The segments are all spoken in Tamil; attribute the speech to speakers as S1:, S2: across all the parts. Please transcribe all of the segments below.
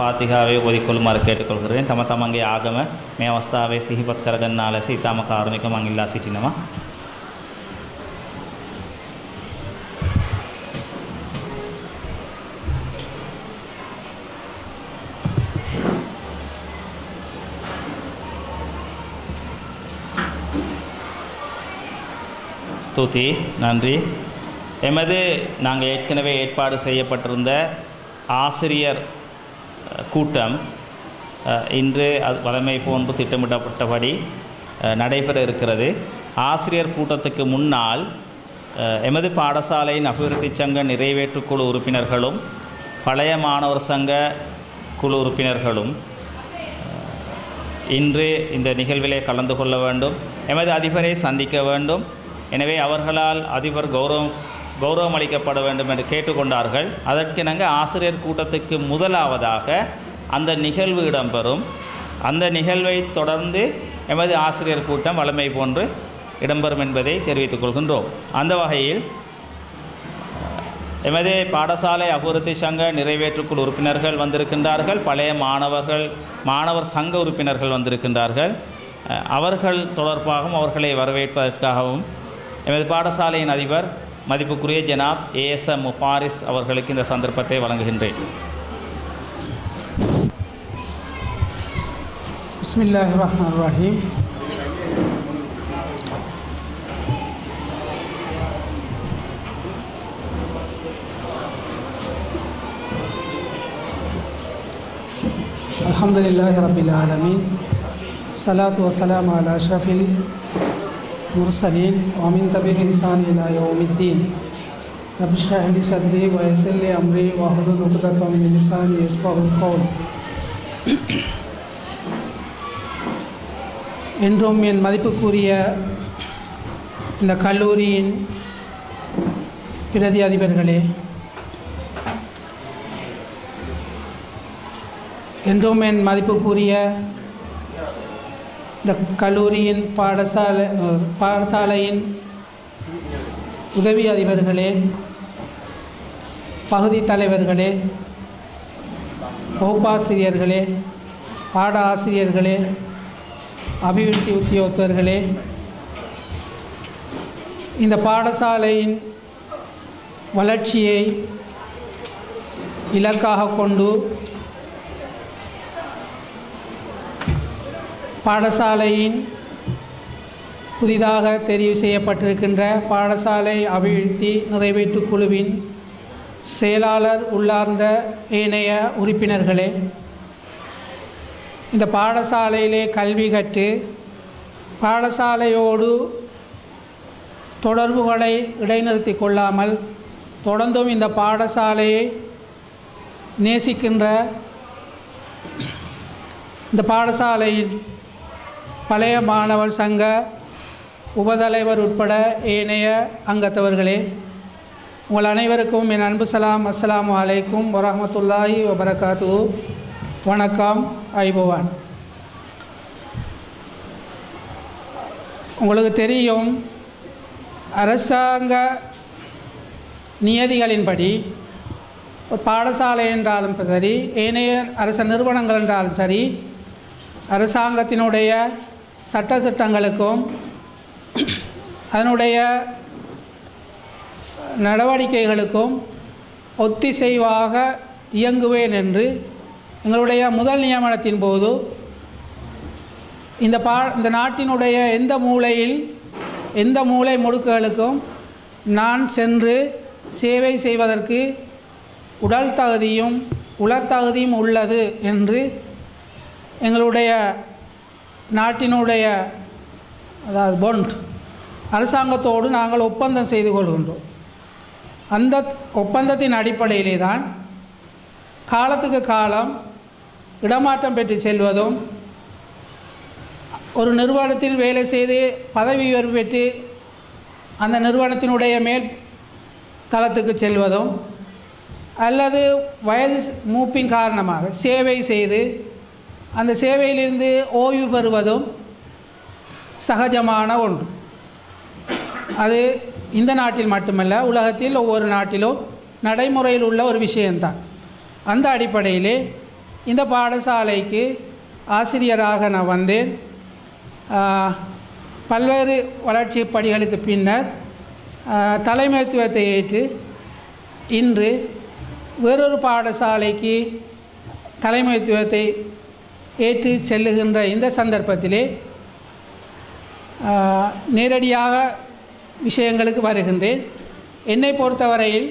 S1: පාතිහාවේ ඔරිකොළුමාර කේටකොල්කරෙන් තම තමන්ගේ ආගම මේ අවස්ථාවේ සිහිපත් කරගන්නා ලෙස ඊටම කාරුණික මං ඉල්ලා සිටිනවා. ஸ்துதி நன்றி. எமது நாங்கள் ஏற்கனவே ஏற்பாடு செய்யப்பட்டிருந்த ஆசிரியர் கூட்டம் இன்று வழமை போன்று திட்டமிடப்பட்டபடி நடைபெற இருக்கிறது. ஆசிரியர் கூட்டத்துக்கு முன்னால் எமது பாடசாலையின் அபிவிருத்தி சங்க நிறைவேற்றுக்குழு உறுப்பினர்களும் பழைய மாணவர் சங்க குழு உறுப்பினர்களும் இன்று இந்த நிகழ்விலே கலந்து கொள்ள வேண்டும். எமது அதிபரை சந்திக்க வேண்டும். எனவே அவர்களால் அதிபர் கௌரவம் அளிக்கப்பட வேண்டும் என்று கேட்டுக்கொண்டார்கள். அதற்கிணங்க ஆசிரியர் கூட்டத்துக்கு முதலாவதாக அந்த நிகழ்வு இடம்பெறும். அந்த நிகழ்வை தொடர்ந்து எமது ஆசிரியர் கூட்டம் வழமை போன்று இடம்பெறும் என்பதை தெரிவித்துக் கொள்கின்றோம். அந்த வகையில் எமது பாடசாலை அபிவிருத்தி சங்க நிறைவேற்றுக்குழு உறுப்பினர்கள் வந்திருக்கின்றார்கள். பழைய மாணவர் சங்க உறுப்பினர்கள் வந்திருக்கின்றார்கள். அவர்கள் தொடர்பாகவும் அவர்களை வரவேற்பதற்காகவும் எமது பாடசாலையின் அதிபர் மதிப்புக்குரிய ஜனாப் ASM முஃபாரிஸ் அவர்களுக்கு இந்த சந்தர்ப்பத்தை வழங்குகின்றேன்.
S2: பிஸ்மில்லாஹிர் ரஹ்மானிர் ரஹீம். அல்ஹம்துலில்லாஹி ரப்பில் ஆலமீன். ஸலாத்து வஸ்ஸலாமு அலா அஷ்ரஃபில் முர்சலீன் வ மின் தபிஇ இஹ்சான் இலா யௌமித்தீன். ரப்பி இஷ்ரஹ் லி ஸத்ரி வ யஸ்ஸிர் லி அம்ரி வஹ்லுல் உக்தத்தம் மின் லிசானி யஃப்கஹு கௌலி. என்றும் என் மதிப்புக்குரிய இந்த கல்லூரியின் பிரதி அதிபர்களே, என்றும் என் மதிப்புக்குரிய இந்த கல்லூரியின் பாடசாலையின் உதவி அதிபர்களே, பகுதி தலைவர்களே, வகுப்பாசிரியர்களே, பாட ஆசிரியர்களே, அபிவிருத்தி உத்தியோகத்தர்களே, இந்த பாடசாலையின் வளர்ச்சியை இலக்காக கொண்டு பாடசாலையின் புதிதாக தெரிவு செய்யப்பட்டிருக்கின்ற பாடசாலை அபிவிருத்தி நிறைவேற்றுக் குழுவின் செயலாளர் உள்ளார்ந்த ஏனைய உறுப்பினர்களே, இந்த பாடசாலையிலே கல்வி கற்று பாடசாலையோடு தொடர்புகளை இடைநிறுத்தி கொள்ளாமல் தொடர்ந்தும் இந்த பாடசாலையை நேசிக்கின்ற இந்த பாடசாலையின் பழைய மாணவர் சங்க உபதலைவர் உட்பட ஏனைய அங்கத்தவர்களே, உங்கள் அனைவருக்கும் என் அன்பு சலாம். அஸ்ஸலாமு அலைக்கும் வரஹ்மத்துல்லாஹி வபரகாத்துஹு. வணக்கம், ஐபவான். உங்களுக்கு தெரியும், அரசாங்க நியதிகளின்படி ஒரு பாடசாலை என்றாலும் சரி, ஏனைய அரச நிறுவனங்கள் என்றாலும் சரி, அரசாங்கத்தினுடைய சட்டங்களுக்கும் அதனுடைய நடவடிக்கைகளுக்கும் ஒத்திசைவாக இயங்குவேன் என்று எங்களுடைய முதல் நியமனத்தின் போது இந்த நாட்டினுடைய எந்த மூலை முடுக்குகளுக்கும் நான் சென்று சேவை செய்வதற்கு உடல் தகுதியும் உளத்தகுதியும் உள்ளது என்று எங்களுடைய நாட்டினுடைய அதாவது பொண்ட் அரசாங்கத்தோடு நாங்கள் ஒப்பந்தம் செய்து கொள்கின்றோம். அந்த ஒப்பந்தத்தின் அடிப்படையிலே தான் காலத்துக்கு காலம் இடமாற்றம் பெற்று செல்வதும், ஒரு நிறுவனத்தில் வேலை செய்து பதவி உயர்வு பெற்று அந்த நிறுவனத்தினுடைய மேல் தளத்துக்கு செல்வதும், அல்லது வயது மூப்பின் காரணமாக சேவை செய்து அந்த சேவையிலிருந்து ஓய்வு பெறுவதும் சகஜமான ஒன்று. அது இந்த நாட்டில் மட்டுமல்ல, உலகத்தில் ஒவ்வொரு நாட்டிலும் நடைமுறையில் உள்ள ஒரு விஷயம்தான். அந்த அடிப்படையிலே இந்த பாடசாலைக்கு ஆசிரியராக நான் வந்தேன். பல்வேறு வளர்ச்சி படிகளுக்கு பின்னர் தலைமைத்துவத்தை ஏற்று இன்று வேறொரு பாடசாலைக்கு தலைமைத்துவத்தை ஏற்று செல்லுகின்ற இந்த சந்தர்ப்பத்திலே நேரடியாக விஷயங்களுக்கு வருகின்றேன். என்னை பொறுத்தவரையில்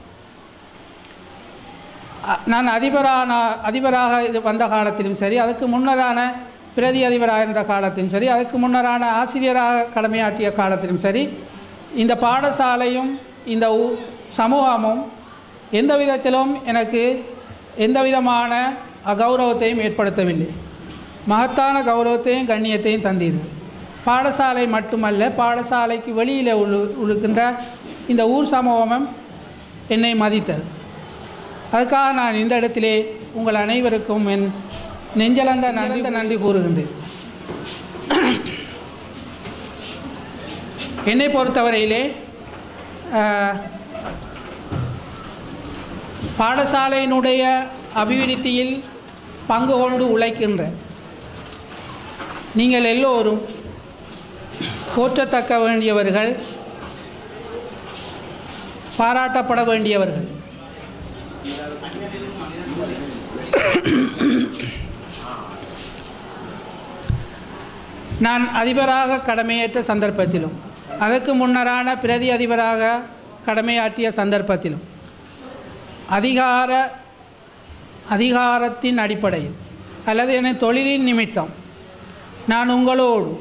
S2: நான் அதிபராக வந்த காலத்திலும் சரி, அதுக்கு முன்னரான பிரதி அதிபராக இருந்த காலத்திலும் சரி, அதுக்கு முன்னரான ஆசிரியராக கடமையாற்றிய காலத்திலும் சரி, இந்த பாடசாலையும் இந்த சமூகமும் எந்த விதத்திலும் எனக்கு எந்த விதமான அகௌரவத்தையும் ஏற்படுத்தவில்லை. மகத்தான கௌரவத்தையும் கண்ணியத்தையும் தந்தீர்கள். பாடசாலை மட்டுமல்ல, பாடசாலைக்கு வெளியில் உழுக்கின்ற இந்த ஊர் சமூகமும் என்னை மதித்தது. அதுக்காக நான் இந்த இடத்திலே உங்கள் அனைவருக்கும் என் நெஞ்சலந்த நன்றி கூறுகின்றேன். என்னை பொறுத்தவரையிலே பாடசாலையினுடைய அபிவிருத்தியில் பங்கு கொண்டு உழைக்கின்ற நீங்கள் எல்லோரும் போற்றத்தக்க வேண்டியவர்கள், பாராட்டப்பட வேண்டியவர்கள். நான் அதிபராக கடமையேற்ற சந்தர்ப்பத்திலும் அதற்கு முன்னரான பிரதி அதிபராக கடமையாற்றிய சந்தர்ப்பத்திலும் அதிகாரத்தின் அடிப்படையில் அல்லது என தொழிலின் நிமித்தம் நான் உங்களோடு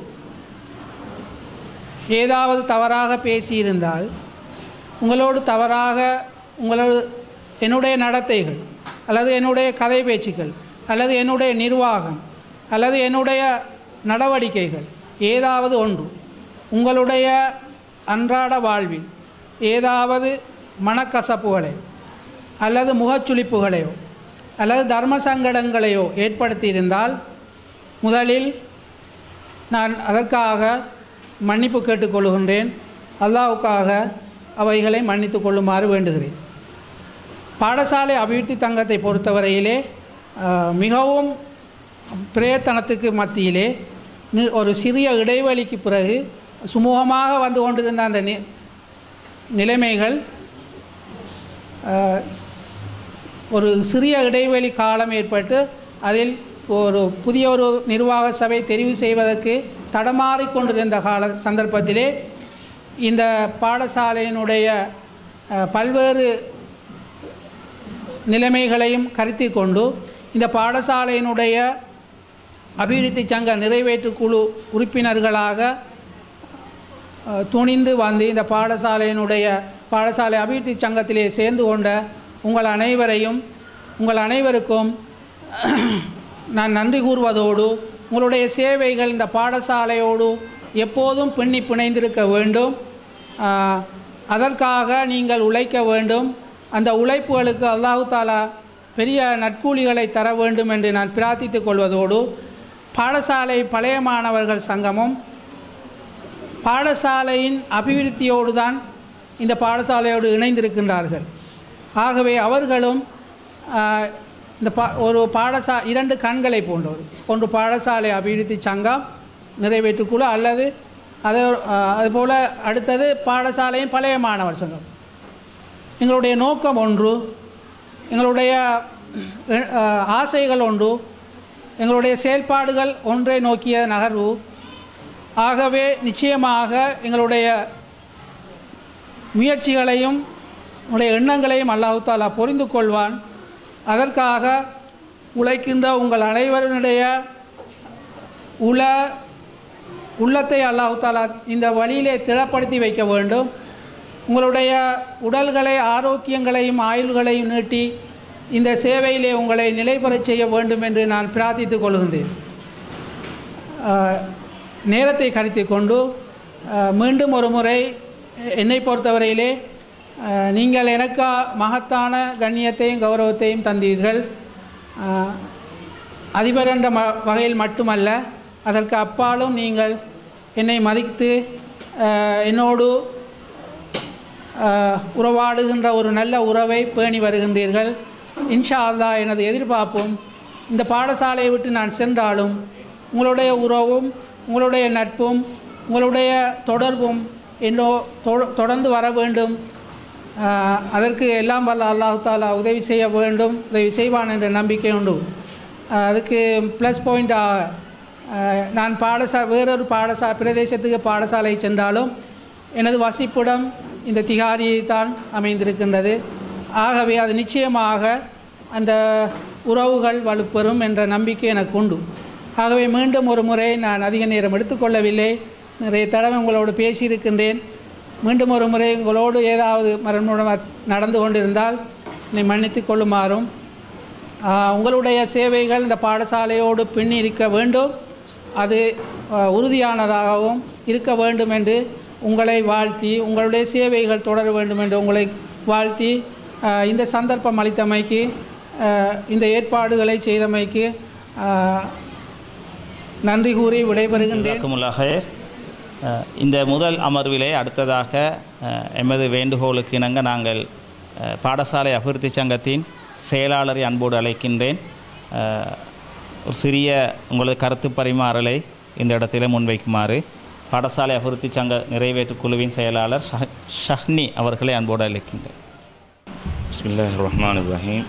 S2: ஏதாவது தவறாக பேசியிருந்தால், என்னுடைய நடத்தைகள் அல்லது என்னுடைய கதை பேச்சுக்கள் அல்லது என்னுடைய நிர்வாகம் அல்லது என்னுடைய நடவடிக்கைகள் ஏதாவது ஒன்று உங்களுடைய அன்றாட வாழ்வில் ஏதாவது மனக்கசப்புகளை அல்லது முகச்சுளிப்புகளையோ அல்லது தர்ம சங்கடங்களையோ ஏற்படுத்தியிருந்தால், முதலில் நான் அதற்காக மன்னிப்பு கேட்டுக்கொள்கின்றேன். அல்லாஹ்வுக்காக அவைகளை மன்னித்து கொள்ளுமாறு வேண்டுகிறேன். பாடசாலை அபிவிருத்தி சங்கத்தை பொறுத்தவரையிலே மிகவும் பிரயத்தனத்துக்கு மத்தியிலே ஒரு சிறிய இடைவெளிக்கு பிறகு சுமூகமாக வந்து கொண்டிருந்த அந்த நிலைமைகள் ஒரு சிறிய இடைவெளி காலம் ஏற்பட்டு அதில் புதிய ஒரு நிர்வாக சபை தெரிவு செய்வதற்கு தடமாறிக்கொண்டிருந்த சந்தர்ப்பத்திலே இந்த பாடசாலையினுடைய பல்வேறு நிலைமைகளையும் கருத்தில் கொண்டு இந்த பாடசாலையினுடைய அபிவிருத்தி சங்க நிறைவேற்று குழு உறுப்பினர்களாக துணிந்து வந்து இந்த பாடசாலை அபிவிருத்தி சங்கத்திலே சேர்ந்து கொண்ட உங்கள் அனைவருக்கும் நான் நன்றி கூறுவதோடு, உங்களுடைய சேவைகள் இந்த பாடசாலையோடு எப்போதும் பின்னி பிணைந்திருக்க வேண்டும். அதற்காக நீங்கள் உழைக்க வேண்டும். அந்த உழைப்புகளுக்கு அல்லாஹ் தஆலா பெரிய நற்கூலிகளை தர வேண்டும் என்று நான் பிரார்த்தித்துக் கொள்வதோடு, பாடசாலை பழைய மாணவர்கள் சங்கமும் பாடசாலையின் அபிவிருத்தியோடு தான் இந்த பாடசாலையோடு இணைந்திருக்கின்றார்கள். ஆகவே அவர்களும் இந்த இரண்டு கண்களை போன்றவர், ஒன்று பாடசாலை அபிவிருத்தி சங்கம் நிறைவேற்றுக்குழு அல்லது அதுபோல் அடுத்தது பாடசாலையின் பழைய மாணவர் சங்கம். எங்களுடைய நோக்கம் ஒன்று, எங்களுடைய ஆசைகள் ஒன்று, எங்களுடைய செயல்பாடுகள் ஒன்றை நோக்கிய நகர்வு. ஆகவே நிச்சயமாக எங்களுடைய முயற்சிகளையும் உங்களுடைய எண்ணங்களையும் அல்லாஹ் தஆலா புரிந்து கொள்வான். அதற்காக உழைக்கின்ற உங்கள் அனைவருடைய உள்ளத்தை அல்லாஹ் தஆலா இந்த வழியிலே திடப்படுத்தி வைக்க வேண்டும். உங்களுடைய உடல்களை ஆரோக்கியங்களையும் ஆயுள்களையும் நீட்டி இந்த சேவையிலே உங்களை நிலைபெறச் செய்ய வேண்டும் என்று நான் பிரார்த்தித்துக் கொள்கின்றேன். நேரத்தை கருத்தில் கொண்டு மீண்டும் ஒரு முறை என்னை பொறுத்தவரையிலே நீங்கள் எனக்கு மகத்தான கண்ணியத்தையும் கௌரவத்தையும் தந்தீர்கள். அதிபர் என்ற வகையில் மட்டுமல்ல, அதற்கு அப்பாலும் நீங்கள் என்னை மதித்து என்னோடு உறவாடுகின்ற ஒரு நல்ல உறவை பேணி வருகின்றீர்கள். இன்ஷா அல்லாஹ் எனது எதிர்பார்ப்பும் இந்த பாடசாலையை விட்டு நான் சென்றாலும் உங்களுடைய உறவும் உங்களுடைய நட்பும் உங்களுடைய தொடர்பும் என்னோ தொடர்ந்து வர வேண்டும். அதற்கு எல்லாம் வல்ல அல்லாஹ் தாலா உதவி செய்ய வேண்டும், உதவி செய்வான் என்ற நம்பிக்கை உண்டு. அதுக்கு ப்ளஸ் பாயிண்டாக நான் வேறொரு பிரதேசத்துக்கு பாடசாலை சென்றாலும் எனது வசிப்பிடம் இந்த திகாரியை தான் அமைந்திருக்கின்றது. ஆகவே அது நிச்சயமாக அந்த உறவுகள் வலுப்பெறும் என்ற நம்பிக்கை எனக்கு உண்டு. ஆகவே மீண்டும் ஒரு முறை நான் அதிக நேரம் எடுத்துக்கொள்ளவில்லை, நிறைய தடவை உங்களோடு பேசியிருக்கின்றேன். மீண்டும் ஒரு முறை உங்களோடு ஏதாவது மரணம் நடந்து கொண்டிருந்தால் என்னை மன்னித்து கொள்ளுமாறும், உங்களுடைய சேவைகள் இந்த பாடசாலையோடு பின்னி இருக்க வேண்டும், அது உறுதியானதாகவும் இருக்க வேண்டும் என்று உங்களை வாழ்த்தி, உங்களுடைய சேவைகள் தொடர வேண்டும் என்று உங்களை வாழ்த்தி, இந்த சந்தர்ப்பம் அளித்தமைக்கு, இந்த ஏற்பாடுகளை செய்தமைக்கு நன்றி கூறி விடைபெறுகின்றேன்.
S1: இந்த முதல் அமர்விலே அடுத்ததாக எமது வேண்டுகோளுக்கு இணங்க நாங்கள் பாடசாலை அபிவிருத்தி சங்கத்தின் செயலாளரை அன்போடு அழைக்கின்றேன். ஒரு சிறிய உங்களது கருத்து பரிமாறலை இந்த இடத்திலே முன்வைக்குமாறு பாடசாலை அபிவிருத்தி சங்க நிறைவேற்று குழுவின் செயலாளர் ஷஹ்னி அவர்களை அன்போடு அழைக்கின்றேன்.
S3: பிஸ்மில்லாஹிர் ரஹ்மானிர் ரஹீம்.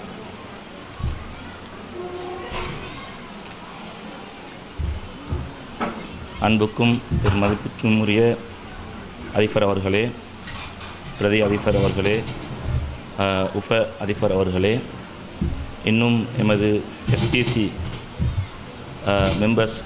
S3: அன்புக்கும் பெருமதிப்பிற்கும் உரிய அதிபர் அவர்களே, பிரதி அதிபர் அவர்களே, உப அதிபர் அவர்களே, இன்னும் எமது எஸ்டிசி மெம்பர்ஸ்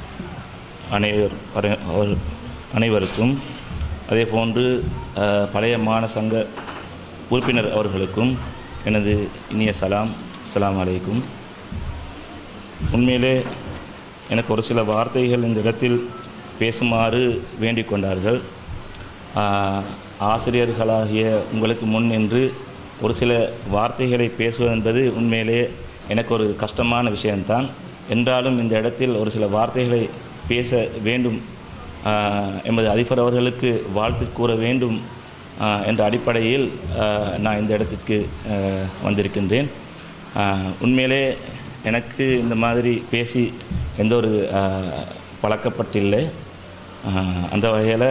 S3: அனைவருக்கும், அதே போன்று பழைய மாநசங்க உறுப்பினர் அவர்களுக்கும் எனது இனிய சலாம். அஸ்ஸலாமு அலைக்கும். உண்மையிலே எனக்கு ஒரு சில வார்த்தைகள் இந்த இடத்தில் பேசுமாறு வேண்டிக் கொண்டார்கள். ஆசிரியர்களாகிய உங்களுக்கு முன் நின்று ஒரு சில வார்த்தைகளை பேசுவது என்பது உண்மையிலே எனக்கு ஒரு கஷ்டமான விஷயம்தான். என்றாலும் இந்த இடத்தில் ஒரு சில வார்த்தைகளை பேச வேண்டும், எமது அதிபர் அவர்களுக்கு வாழ்த்து கூற வேண்டும் என்ற அடிப்படையில் நான் இந்த இடத்திற்கு வந்திருக்கின்றேன். உண்மையிலே எனக்கு இந்த மாதிரி பேசி எந்த ஒரு பழக்கப்பட்டில்லை. அந்த வகையில்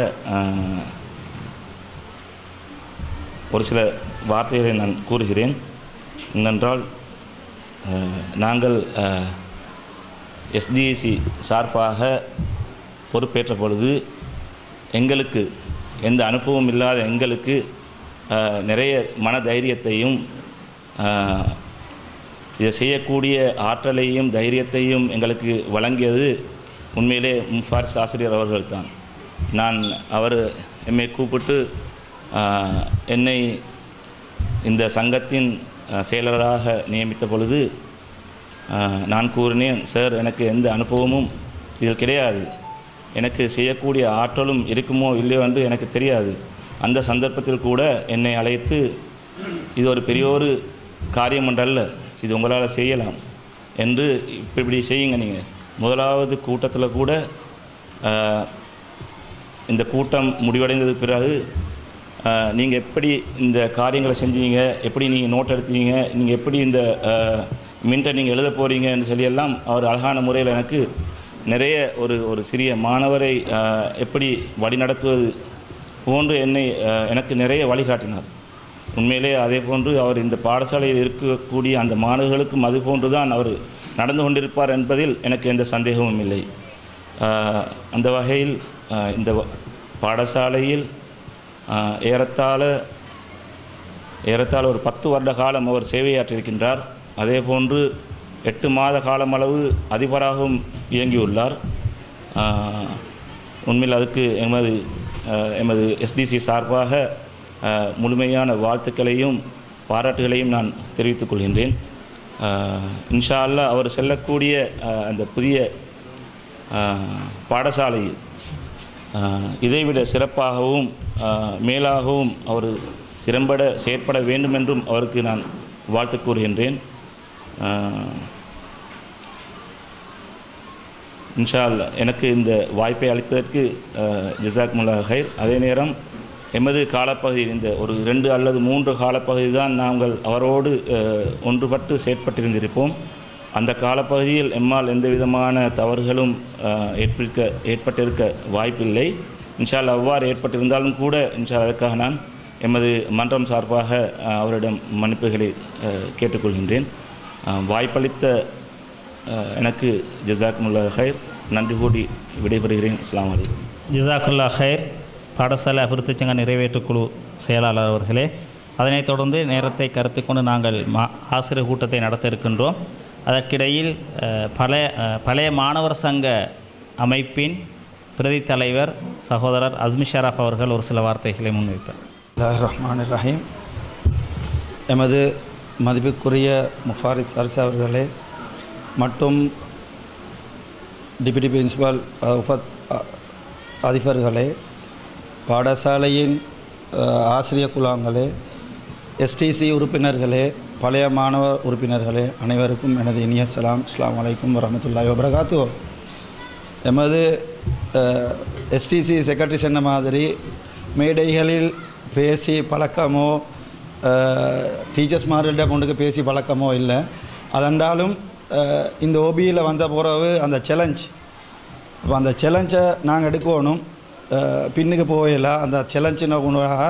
S3: ஒரு சில வார்த்தைகளை நான் கூறுகிறேன். என்னென்றால், நாங்கள் எஸ்டிசி சார்பாக பொறுப்பேற்ற பொழுது எங்களுக்கு எந்த அனுபவம் இல்லாத எங்களுக்கு நிறைய மனதைரியத்தையும் இதை செய்யக்கூடிய ஆற்றலையும் தைரியத்தையும் எங்களுக்கு வழங்கியது உண்மையிலே முஃபாரிஸ் ஆசிரியர் அவர்கள்தான். அவர் என்னை கூப்பிட்டு என்னை இந்த சங்கத்தின் செயலராக நியமித்த பொழுது நான் கூறினேன், சார், எனக்கு எந்த அனுபவமும் இதில் கிடையாது, எனக்கு செய்யக்கூடிய ஆற்றலும் இருக்குமோ இல்லையோ என்று எனக்கு தெரியாது. அந்த சந்தர்ப்பத்தில் கூட என்னை அழைத்து, இது ஒரு பெரிய ஒரு காரியம் ஒன்றல்ல, இது உங்களால் செய்யலாம் என்று இப்படி செய்யுங்க. நீங்கள் முதலாவது கூட்டத்தில் கூட இந்த கூட்டம் முடிவடைந்தது பிறகு நீங்கள் எப்படி இந்த காரியங்களை செஞ்சீங்க, எப்படி நீங்கள் நோட் எடுத்தீங்க, நீங்கள் எப்படி இந்த மின்ட்டை நீங்கள் எழுத போகிறீங்கன்னு சொல்லியெல்லாம் அவர் அழகான முறையில் எனக்கு நிறைய ஒரு சிறிய மாணவரை எப்படி வழிநடத்துவது போன்று எனக்கு நிறைய வழிகாட்டினார். உண்மையிலே அதே போன்று அவர் இந்த பாடசாலையில் இருக்கக்கூடிய அந்த மாணவர்களுக்கும் அது போன்று தான் அவர் நடந்து கொண்டிருப்பார் என்பதில் எனக்கு எந்த சந்தேகமும் இல்லை. அந்த வகையில் இந்த பாடசாலையில் ஏறத்தாழ ஒரு 10 வருட காலம் அவர் சேவையாற்றிருக்கின்றார். அதே போன்று 8 மாத காலமளவு அதிபராகவும் இயங்கியுள்ளார். உண்மையில் அதுக்கு எமது எஸ்டிசி சார்பாக முழுமையான வாழ்த்துக்களையும் பாராட்டுகளையும் நான் தெரிவித்துக் கொள்கின்றேன். இன்ஷா அல்லாஹ் அவர் செல்லக்கூடிய அந்த புதிய பாடசாலையில் இதைவிட சிறப்பாகவும் மேலாகவும் அவர் சிறம்பட செயற்பட வேண்டும் என்றும் அவருக்கு நான் வாழ்த்து கூறுகின்றேன். இன்ஷா அல்லாஹ் எனக்கு இந்த வாய்ப்பை அளித்ததற்கு ஜஸாக்குமுல்லாஹ் ஹைர். அதே நேரம் எமது காலப்பகுதியில் இந்த ஒரு 2 அல்லது 3 காலப்பகுதி தான் நாங்கள் அவரோடு ஒன்றுபட்டு செயற்பட்டிருந்திருப்போம். அந்த காலப்பகுதியில் எம்மால் எந்த விதமான தவறுகளும் ஏற்பட்டிருக்க வாய்ப்பில்லை. இன்ஷா அல்லாஹ் அவ்வாறு ஏற்பட்டிருந்தாலும் கூட இன்ஷா அதற்காக நான் எமது மன்றம் சார்பாக அவரிடம் மன்னிப்புகளை கேட்டுக்கொள்கின்றேன். வாய்ப்பளித்த எனக்கு ஜஸாக்குமுல்லா ஹைர், நன்றி கூடி விடைபெறுகிறேன். அஸ்ஸலாமு அலைக்கும்.
S1: ஜஸாக்குல்லா ஹைர். பாடசாலை அபிவிருத்தி சங்க நிறைவேற்றுக்குழு செயலாளர் அவர்களே, அதனைத் தொடர்ந்து நேரத்தை கருத்து கொண்டு நாங்கள் ஆசிரியர் கூட்டத்தை நடத்த இருக்கின்றோம். அதற்கிடையில் பழைய மாணவர் சங்க அமைப்பின் பிரதி தலைவர் சகோதரர் அஸ்மி ஷராஃப் அவர்கள் ஒரு சில வார்த்தைகளை முன்வைப்பார்.
S4: ரஹ்மான் ரஹீம். எமது மதிப்புக்குரிய முஃபாரிஸ் அரசு அவர்களே மற்றும் டிப்யூட்டி பிரின்சிபால் அதிபர்களே, பாடசாலையின் ஆசிரியர் குழாங்களே, எஸ்டிசி உறுப்பினர்களே, பழைய மாணவர் உறுப்பினர்களே, அனைவருக்கும் எனது இனிய சலாம். அஸ்ஸலாமு அலைக்கும் வரஹ்மத்துல்லாஹி வபரகாத்துஹு. எமது எஸ்டிசி செக்ரட்டரி சொன்ன மாதிரி மேடைகளில் பேசி பழக்கமோ டீச்சர்ஸ்மார்கிட்ட கொண்டு பேசி பழக்கமோ இல்லை. அதென்றாலும் இந்த ஓபியில் வந்த பிறகு அந்த சேலஞ்ச், இப்போ அந்த சேலஞ்சை நாங்கள் எடுக்கணும். பின்னுக்கு போகல அந்த சேலஞ்சின உணவாக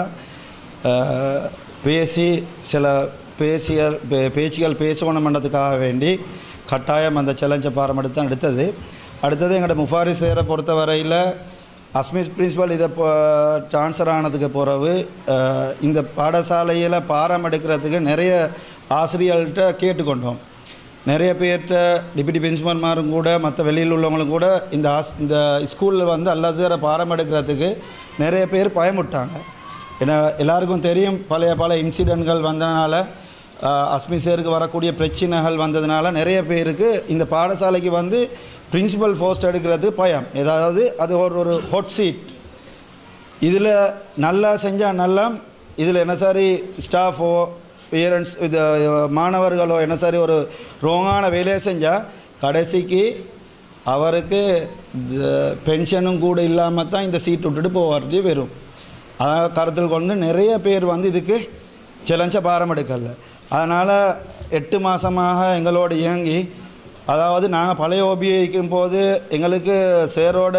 S4: பேசி சில பேச்சுகள் பேசணுமன்றதுக்காக வேண்டி கட்டாயம் அந்த சேலஞ்சை பாரமெடுத்து தான் எடுத்தது. அடுத்தது எங்களோட முஃபாரிஸ் சேரை பொறுத்த வரையில் அஸ்மித் பிரின்சிபல் இதை ட்ரான்ஸ்ஃபர் ஆனதுக்கு பிறகு இந்த பாடசாலையில் பாரம் எடுக்கிறதுக்கு நிறைய ஆசிரியர்கள்ட்ட கேட்டுக்கொண்டோம். நிறைய பேர்கிட்ட டிப்யூட்டி பிரின்சிபல்மாரும் கூட மற்ற வெளியில் உள்ளவங்களும் கூட இந்த ஸ்கூலில் வந்து அல்லாசரை பாரம் எடுக்கிறதுக்கு நிறைய பேர் பயமுட்டாங்க. ஏன்னா எல்லாருக்கும் தெரியும் பல இன்சிடெண்ட்கள் வந்ததுனால, அஸ்மி சேருக்கு வரக்கூடிய பிரச்சனைகள் வந்ததுனால நிறைய பேருக்கு இந்த பாடசாலைக்கு வந்து பிரின்சிபல் போஸ்ட் எடுக்கிறது பயம். ஏதாவது அது ஒரு ஹாட் சீட். இதில் நல்லா செஞ்சால் நல்லா, இதில் என்ன சாரி ஸ்டாஃபோ பேரண்ட்ஸ் இது மாணவர்களோ என்ன சாரி ஒரு ரோங்கான வேலையை செஞ்சால் கடைசிக்கு அவருக்கு பென்ஷனும் கூட இல்லாமல் தான் இந்த சீட் விட்டுட்டு போவார்ட்டு வரும். அதை கருத்தில் கொண்டு நிறைய பேர் வந்து இதுக்கு சேலஞ்சை பாரம் எடுக்கல. அதனால் 8 மாதமாக எங்களோட இயங்கி, அதாவது நாங்கள் பழைய ஓபியை இருக்கும் போது எங்களுக்கு சேரோட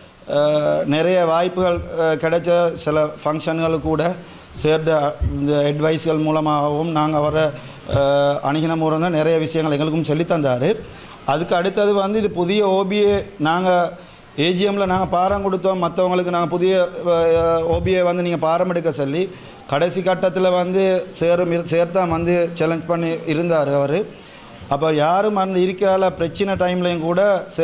S4: நிறைய வாய்ப்புகள் கிடைச்ச சில ஃபங்க்ஷன்களுக்கு கூட சேர்ந்த இந்த அட்வைஸ்கள் மூலமாகவும் நாங்கள் அவரை அணுகின மூலம் தான் நிறைய விஷயங்கள் எங்களுக்கும் சொல்லித்தந்தார். அதுக்கு அடுத்தது வந்து இது புதிய ஓபிஏ நாங்கள் ஏஜிஎம்மில் நாங்கள் பாரம் கொடுத்தோம். மற்றவங்களுக்கு நாங்கள் புதிய ஓபிஏ வந்து நீங்கள் பாரம் எடுக்க சொல்லி கடைசி கட்டத்தில் வந்து சேர்த்தான் வந்து சேலஞ்ச் பண்ணி இருந்தார் அவர். அப்போ யாரும் அந்த இருக்கிற பிரச்சனை டைம்லையும் கூட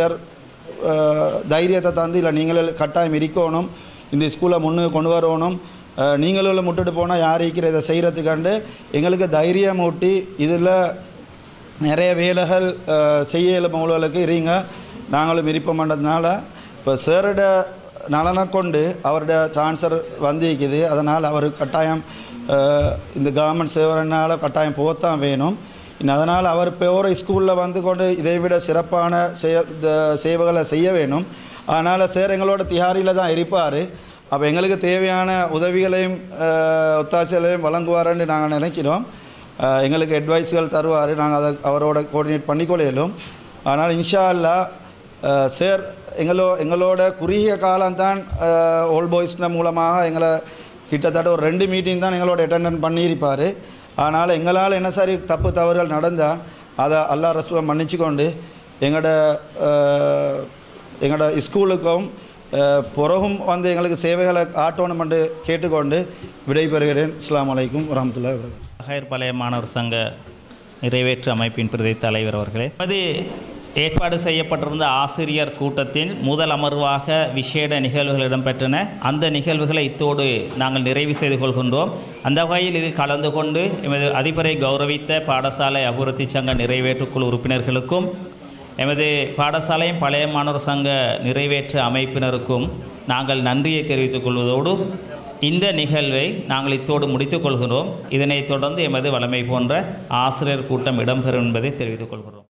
S4: தைரியத்தை தந்து இல்லை நீங்களே கட்டாயம் இருக்கணும், இந்த ஸ்கூலை முன்னுக்கு கொண்டு வரணும், நீங்களும் முட்டுட்டு போனால் யார் இருக்கிற இதை செய்கிறதுக்காண்டு எங்களுக்கு தைரியம் ஊட்டி இதில் நிறைய வேலைகள் செய்ய இயலுமவர்களுக்கு இருங்க நாங்களும் விருப்பம் பண்ணதுனால இப்போ சேரோட நலனை கொண்டு அவரோட ட்ரான்ஸ்ஃபர் வந்திருக்குது. அதனால் அவர் கட்டாயம் இந்த கவர்மெண்ட் சேவரனால் கட்டாயம் போகத்தான் வேணும். அதனால் அவர் இப்போ ஒரு ஸ்கூலில் வந்து கொண்டு இதை விட சிறப்பான சேவைகளை செய்ய வேணும். அதனால் சேர் எங்களோட தியாரியில் தான் இருப்பார். அப்போ எங்களுக்கு தேவையான உதவிகளையும் ஒத்தாசைகளையும் வழங்குவார்ன்னு நாங்கள் நினைக்கிறோம். எங்களுக்கு அட்வைஸ்கள் தருவார், நாங்கள் அதை அவரோட கோஆர்டினேட் பண்ணிக்கொள்ளும். ஆனால் இன்ஷா அல்லாஹ் சேர் எங்களோட குறுகிய காலம்தான் ஓல்ட் பாய்ஸ்ன மூலமாக எங்களை கிட்டத்தட்ட ஒரு 2 மீட்டிங் தான் எங்களோட அட்டெண்டன்ட் பண்ணியிருப்பார். ஆனால் எங்களால் என்ன சரி தப்பு தவறுகள் நடந்தால் அதை அல்லாஹ் ரசூலை மன்னிச்சு கொண்டு எங்களோட ஸ்கூலுக்கும் பிறகும் வந்து எங்களுக்கு சேவைகளை ஆட்டணும் என்று கேட்டுக்கொண்டு விடைபெறுகிறேன். அஸ்ஸலாமு அலைக்கும் வரஹ்மத்துல்லாஹி வபரகாத்துஹு.
S1: ஹைர் பழைய மாணவர் சங்க நிறைவேற்று அமைப்பின் பிரதி தலைவர் அவர்களே, அது ஏற்பாடு செய்யப்பட்டிருந்த ஆசிரியர் கூட்டத்தின் முதல் அமர்வாக விசேட நிகழ்வுகள் இடம்பெற்றன. அந்த நிகழ்வுகளை இத்தோடு நாங்கள் நிறைவு செய்து கொள்கின்றோம். அந்த வகையில் இதில் கலந்து கொண்டு எமது அதிபரை கௌரவித்த பாடசாலை அபிவிருத்தி சங்க நிறைவேற்றுக்குழு உறுப்பினர்களுக்கும் எமது பாடசாலையும் பழைய மாணவர் சங்க நிறைவேற்று அமைப்பினருக்கும் நாங்கள் நன்றியை தெரிவித்துக் கொள்வதோடு இந்த நிகழ்வை நாங்கள் இத்தோடு முடித்துக் கொள்கிறோம். இதனைத் தொடர்ந்து எமது வழமை போன்ற ஆசிரியர் கூட்டம் இடம்பெறும் என்பதை தெரிவித்துக் கொள்கிறோம்.